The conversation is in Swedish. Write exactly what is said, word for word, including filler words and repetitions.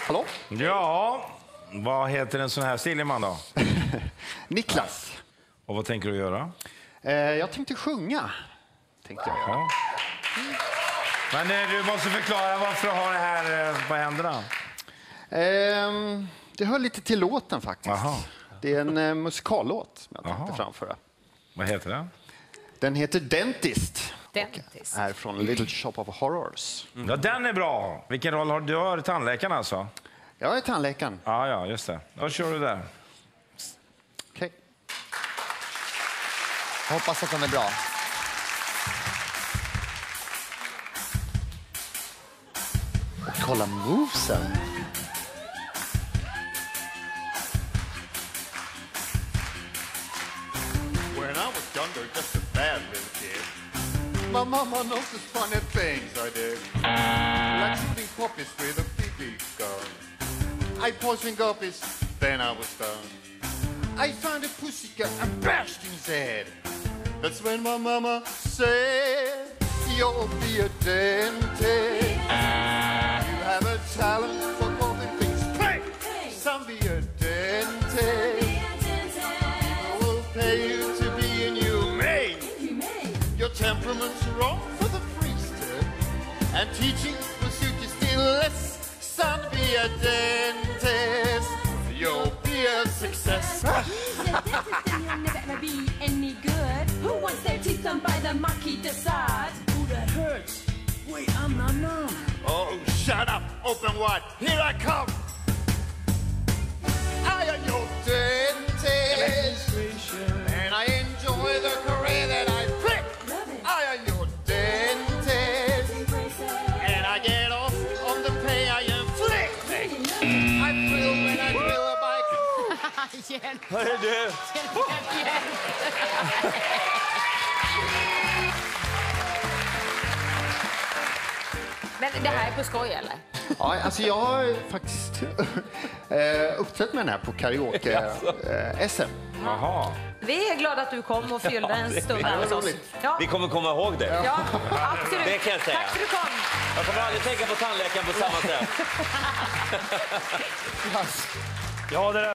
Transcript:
Hallå? Ja, vad heter en sån här Stilleman då? Niklas. Och vad tänker du göra? Eh, jag tänkte sjunga. Tänkte jag. Ja. Men eh, du måste förklara varför du har det här eh, på händerna. Eh, det hör lite till låten faktiskt. Aha. Det är en eh, musikallåt som jag tänkte Aha. framföra. Vad heter den? Den heter Dentist. Dentist. Är från Little Shop of Horrors. Mm. Ja, den är bra. Vilken roll har du? Du har tandläkaren alltså? Jag är tandläkaren. Ja, ja, just det. Då kör du där. Okej. Okay. Hoppas att den är bra. Och kolla movesen. When I was younger, just a bad little kid, my mama noticed funny things I did. Like shooting puppies with a B B gun. I poisoned guppies, then I was done. I found a pussycat and bashed his head. That's when my mama said, you'll be a dentist. You have a talent for causing things. Hey! Some be a dentist. People will pay you to be inhumane. Your temperament's wrong for the priesthood, and teaching will suit you still less. Son, be a dentist. You'll be a success. He's a dentist and he'll never ever be any good. Who wants their teeth done by the Marquis de Sade? Oh, that hurts. Wait, I'm not numb. Oh, shut up. Open wide. Here I come. I am your dentist. And I enjoy the career that I pick. I am your dentist. And I get off on the pay I inflict. I thrill when I drill a bike. Hörru du! Men det här är på skoj, eller? Ja, alltså jag har faktiskt eh, uppträtt med den här på karaoke-S M. Jaha. Vi är glada att du kom och fyllde en stund här hos oss. Ja, Vi kommer komma ihåg det. ja, absolut. Det kan jag säga. Tack för att du kom. Jag kommer aldrig tänka på tandläkaren på samma sätt. Ja, det där.